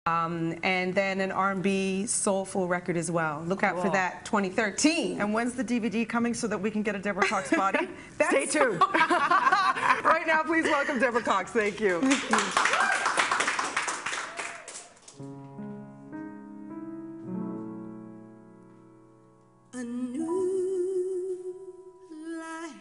and then an R&B soulful record as well. Look out for that 2013. And when's the DVD coming so that we can get a Deborah Cox body? Stay tuned. Right now, please welcome Deborah Cox. Thank you. Thank you. A new life,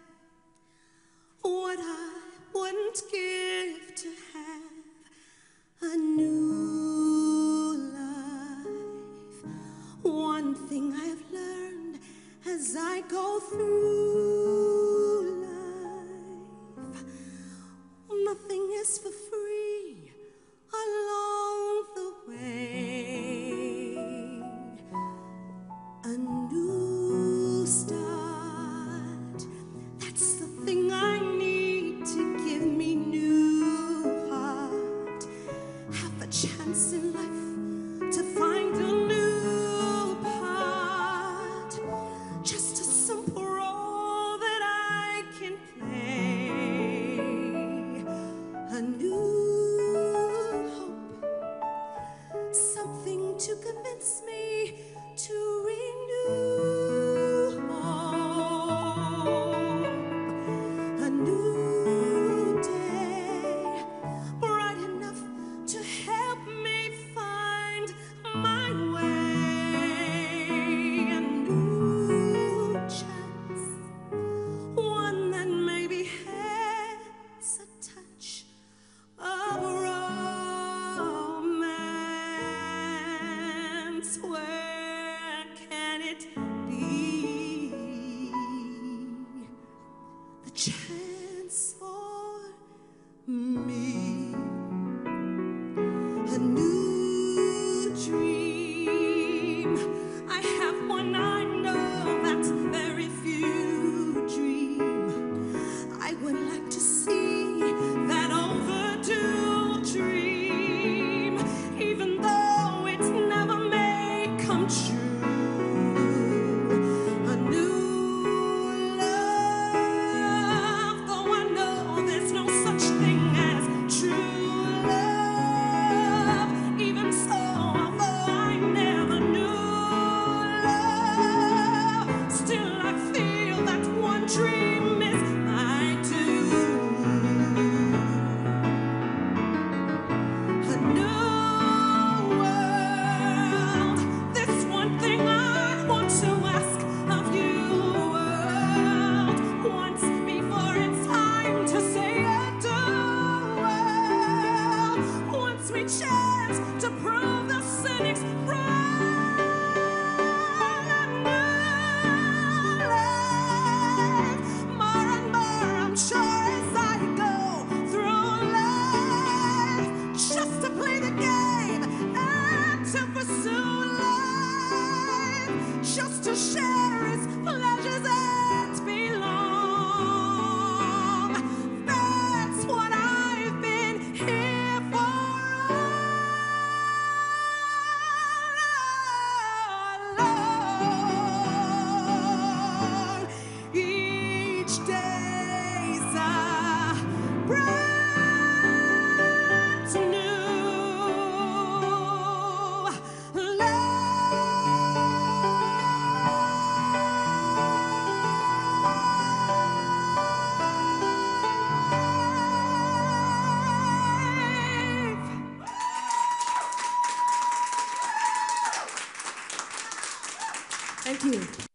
what I wouldn't give to have a new life. One thing I have learned as I go through life, nothing is for free along the way. A new start, that's the thing I need to give me new heart. Have a chance in life to find a new part. Just a simple role that I can play. A new hope, something to convince me to renew hope. A new day, bright enough to help me find my way. A new chance, one that maybe has a touch of romance. Where can it be? The chance for me. A new dream. I have one I know that's very few dream. I would like to see that overdue dream, even though it never may come true. A new love, though I know there's no such thing as true love. Even so, although I never knew love, still I feel that one dream is I do. A new world, this one thing I want to ask of you, world, once before it's time to say adieu. World, once we chance to prove the cynics wrong. A new life, more and more I'm sure as I go through life, just to play the game and to pursue life, just to share its pleasures and belong. That's what I've been here for all along. Each day's a brand new life. Thank you.